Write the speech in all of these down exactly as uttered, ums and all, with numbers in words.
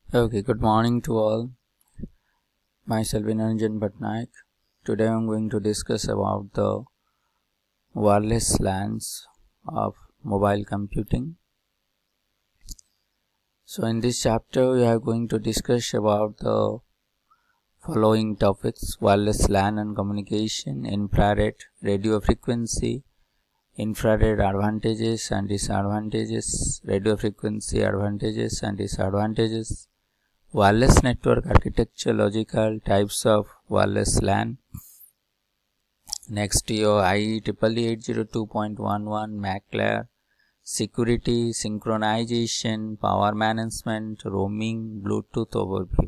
Okay, good morning to all. Myself Niranjan Patnaik. Today I am going to discuss about the wireless LANs of mobile computing. So in this chapter we are going to discuss about the following topics: wireless LAN and communication, infrared radio frequency, infrared advantages and disadvantages, radio frequency advantages and disadvantages, wireless network architecture, logical types of wireless LAN. Next, your I E E E eight zero two dot eleven M A C layer, security, synchronization, power management, roaming, Bluetooth overview.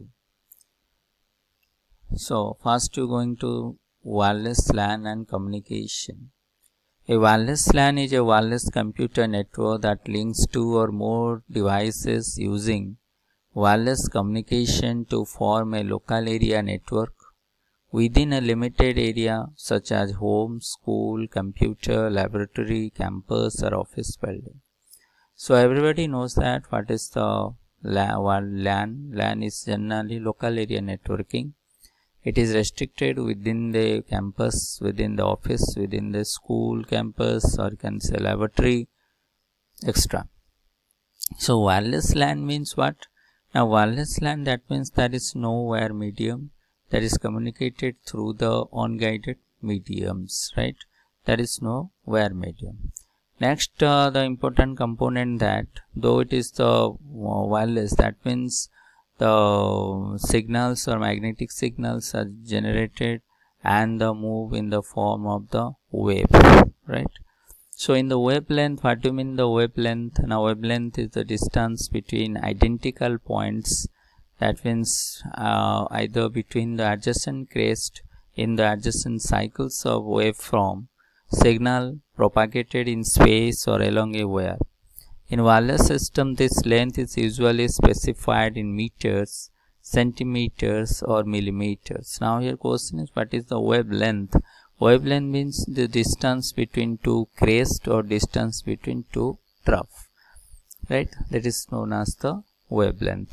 So, first you are going to wireless LAN and communication. A wireless LAN is a wireless computer network that links two or more devices using wireless communication to form a local area network within a limited area such as home, school, computer, laboratory, campus or office building. So everybody knows that what is the LAN. LAN is generally local area networking. It is restricted within the campus, within the office, within the school, campus, or you can say laboratory, et cetera. So wireless LAN means what? Now wireless LAN, that means there is no wire medium, that is communicated through the unguided mediums, right? There is no wire medium. Next, uh, the important component that though it is the wireless, that means the signals or magnetic signals are generated and the move in the form of the wave, right? So in the wavelength, what do you mean the wavelength? Now wavelength is the distance between identical points, that means uh, either between the adjacent crest in the adjacent cycles of waveform signal propagated in space or along a wire. In wireless system, this length is usually specified in meters, centimeters or millimeters. Now your question is, what is the wavelength? Wavelength means the distance between two crest or distance between two trough, right? That is known as the wavelength.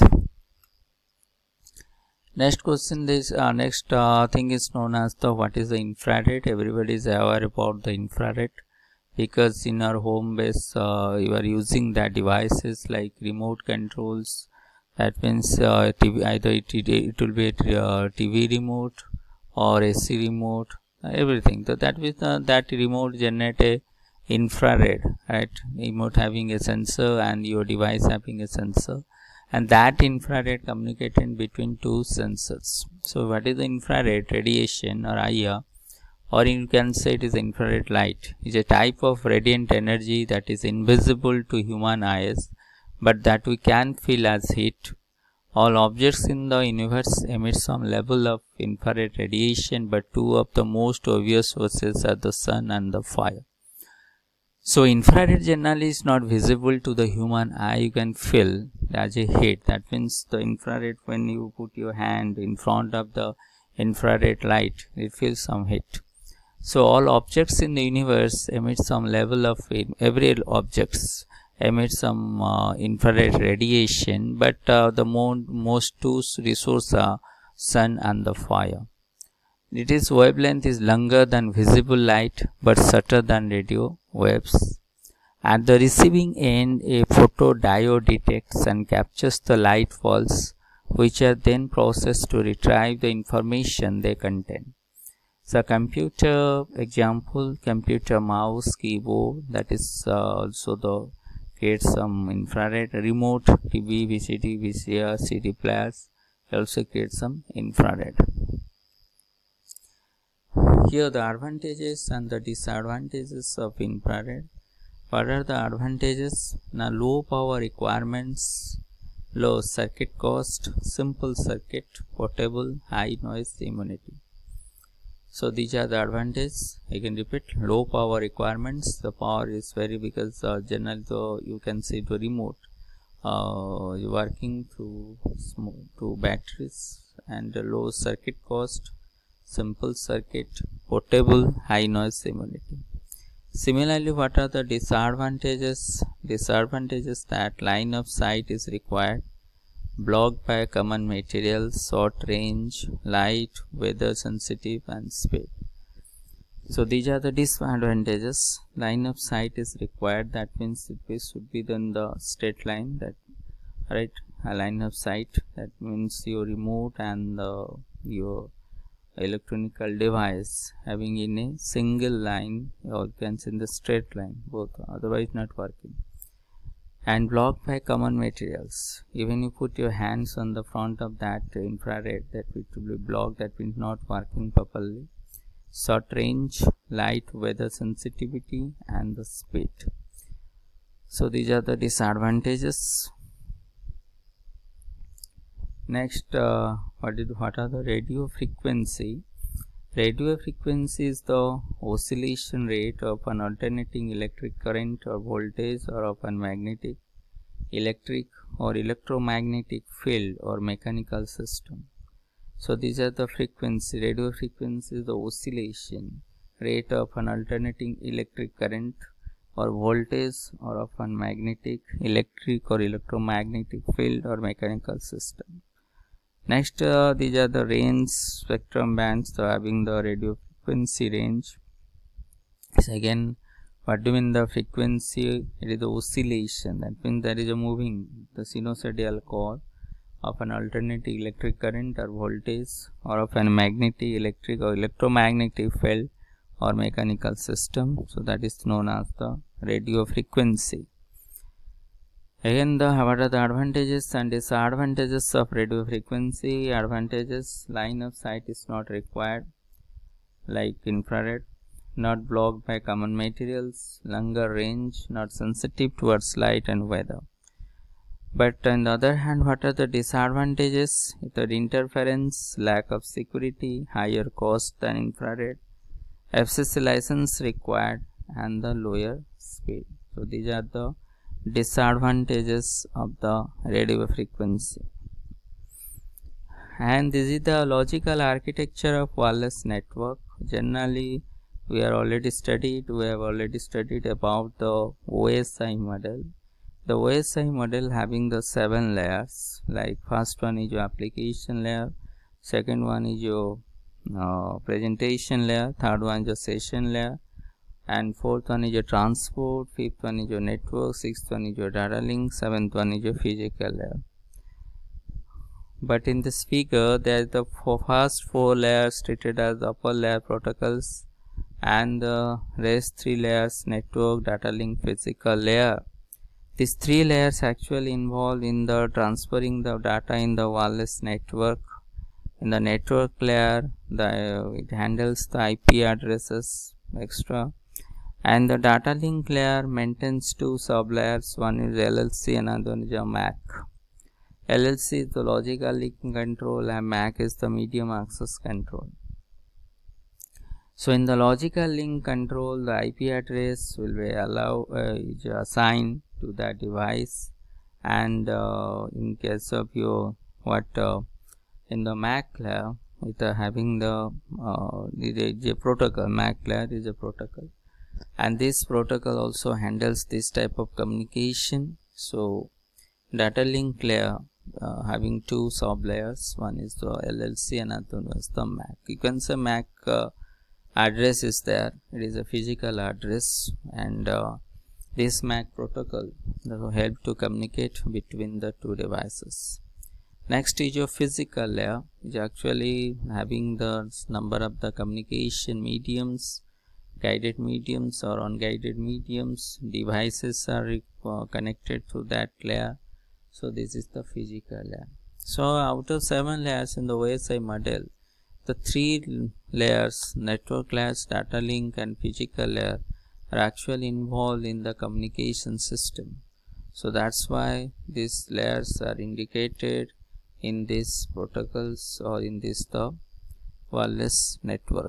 Next question is uh, next uh, thing is known as the what is the infrared. Everybody is aware about the infrared because in our home base uh, you are using the devices like remote controls. That means uh, T V, either it, it, it will be a uh, T V remote or A C remote, everything. So that is the, that remote generate a infrared, right? Remote having a sensor and your device having a sensor, and that infrared communicated between two sensors. So what is the infrared? Radiation or I R, or you can say it is infrared light, is a type of radiant energy that is invisible to human eyes but that we can feel as heat. All objects in the universe emit some level of infrared radiation, but two of the most obvious sources are the sun and the fire. So infrared generally is not visible to the human eye. You can feel as a heat. That means the infrared, when you put your hand in front of the infrared light, it feels some heat. So all objects in the universe emit some level of, every objects emit some uh, infrared radiation, but uh, the mo most two resources are sun and the fire. It is wavelength is longer than visible light but shorter than radio waves. At the receiving end, a photodiode detects and captures the light falls, which are then processed to retrieve the information they contain. So computer example, computer mouse, keyboard, that is uh, also the create some infrared. Remote T V, V C D, V C R, C D players also create some infrared. Here the advantages and the disadvantages of infrared. What are the advantages? Now low power requirements, low circuit cost, simple circuit, portable, high noise immunity. So these are the advantages. I can repeat: low power requirements. The power is very, because uh, generally though you can see the remote uh, working through to batteries, and the low circuit cost, simple circuit, portable, high noise immunity. Similarly, what are the disadvantages? Disadvantages that line of sight is required, blocked by common materials, short range, light, weather sensitive, and speed. So these are the disadvantages. Line of sight is required, that means it should be in the straight line, that right, a line of sight, that means your remote and the, your electronical device having in a single line, or you can say in the straight line, both, otherwise not working. And blocked by common materials, even you put your hands on the front of that infrared, that it will be blocked, that means not working properly. Short range, light, weather sensitivity, and the speed. So these are the disadvantages. Next, uh, what is what are the radio frequency? Radio frequency is the oscillation rate of an alternating electric current or voltage, or of a magnetic, electric, or electromagnetic field or mechanical system. So these are the frequency. Radio frequency is the oscillation rate of an alternating electric current or voltage, or of a magnetic, electric, or electromagnetic field or mechanical system. Next, uh, these are the range spectrum bands, so having the radio frequency range. So again, what do you mean the frequency? It is the oscillation, that means there is a moving, the sinusoidal core of an alternating electric current or voltage, or of a magnetic, electric, or electromagnetic field or mechanical system. So that is known as the radio frequency. Again, the what are the advantages and disadvantages of radio frequency? Advantages: line of sight is not required, like infrared, not blocked by common materials, longer range, not sensitive towards light and weather. But on the other hand, what are the disadvantages? The interference, lack of security, higher cost than infrared, F C C license required, and the lower speed. So these are the disadvantages of the radio frequency. And this is the logical architecture of wireless network. Generally, we are already studied, we have already studied about the O S I model. The O S I model having the seven layers, like first one is your application layer, second one is your uh, presentation layer, third one is your session layer, and fourth one is your transport, fifth one is your network, sixth one is your data link, seventh one is your physical layer. But in this figure, there is the first four layers treated as upper layer protocols, and the rest three layers, network, data link, physical layer. These three layers actually involved in the transferring the data in the wireless network. In the network layer, the uh, it handles the I P addresses extra, and the data link layer maintains two sub layers. One is L L C, another one is a M A C. L L C is the logical link control, and M A C is the medium access control. So in the logical link control, the I P address will be allow uh, is assigned to that device, and uh, in case of your what uh, in the M A C layer, it uh, having the uh, is a protocol. M A C layer is a protocol, and this protocol also handles this type of communication. So data link layer uh, having two sub layers, one is the L L C, another one is the M A C. You can say M A C uh, address is there, it is a physical address, and uh, this M A C protocol will help to communicate between the two devices. Next is your physical layer, which actually having the number of the communication mediums, guided mediums or unguided mediums, devices are uh, connected to that layer. So this is the physical layer. So out of seven layers in the O S I model, the three layers, network layers, data link, and physical layer, are actually involved in the communication system. So that's why these layers are indicated in these protocols or in this the wireless network.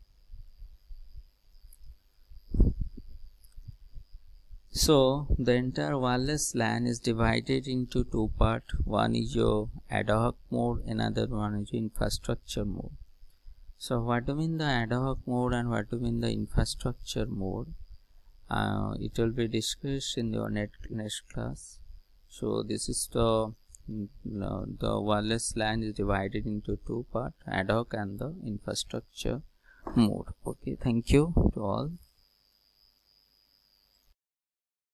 So the entire wireless LAN is divided into two parts. One is your ad hoc mode, another one is your infrastructure mode. So what do you mean the ad hoc mode and what do you mean the infrastructure mode? Uh, it will be discussed in your net next class. So this is the the wireless LAN is divided into two parts, ad hoc and the infrastructure mode. Okay, thank you to all.